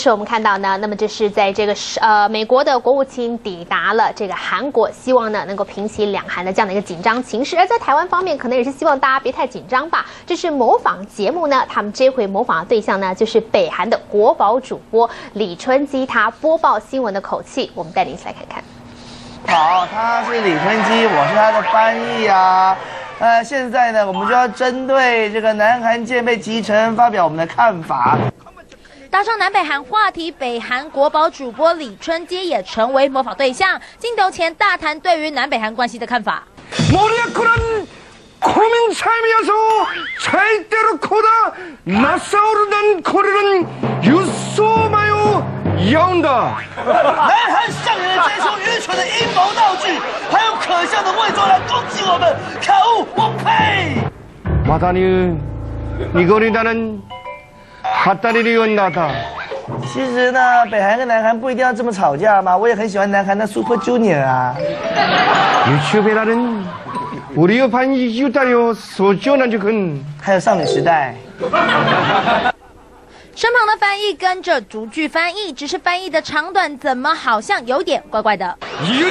是我们看到呢，那么这是在这个美国的国务卿抵达了这个韩国，希望呢能够平息两韩的这样的一个紧张情势。而在台湾方面，可能也是希望大家别太紧张吧。这是模仿节目呢，他们这回模仿的对象呢就是北韩的国宝主播李春基，他播报新闻的口气，我们带您一起来看看。 好，他是李春基，我是他的翻译啊。现在呢，我们就要针对这个南韩舰被击沉发表我们的看法。 搭上南北韩话题，北韩国宝主播李春基也成为模仿对象。镜头前大谈对于南北韩关系的看法。 南韩上演了这出愚蠢的阴谋道具，还有可笑的伪装来攻击我们，可恶，我呸！其实呢，北韩跟南韩不一定要这么吵架嘛，我也很喜欢南韩的 Super Junior 啊。还有少女时代。 身旁的翻译跟着逐句翻译，只是翻译的长短怎么好像有点怪怪的。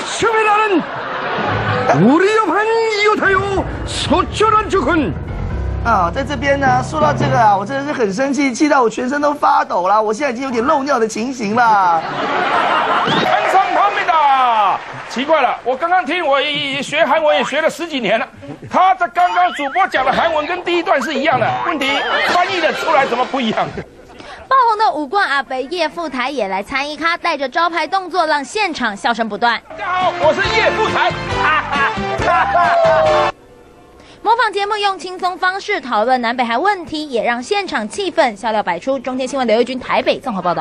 在这边呢，说到这个啊，我真的是很生气，气到我全身都发抖了，我现在已经有点漏尿的情形了。 奇怪了，我刚刚听我学韩文也学了10几年了，他这刚刚主播讲的韩文跟第一段是一样的，问题翻译的出来怎么不一样？ 爆红的舞冠阿北叶富台也来参与咖，带着招牌动作让现场笑声不断。 大家好，我是叶富台。 模仿节目用轻松方式讨论南北韩问题，也让现场气氛笑料百出。中天新闻刘玉君台北综合报道。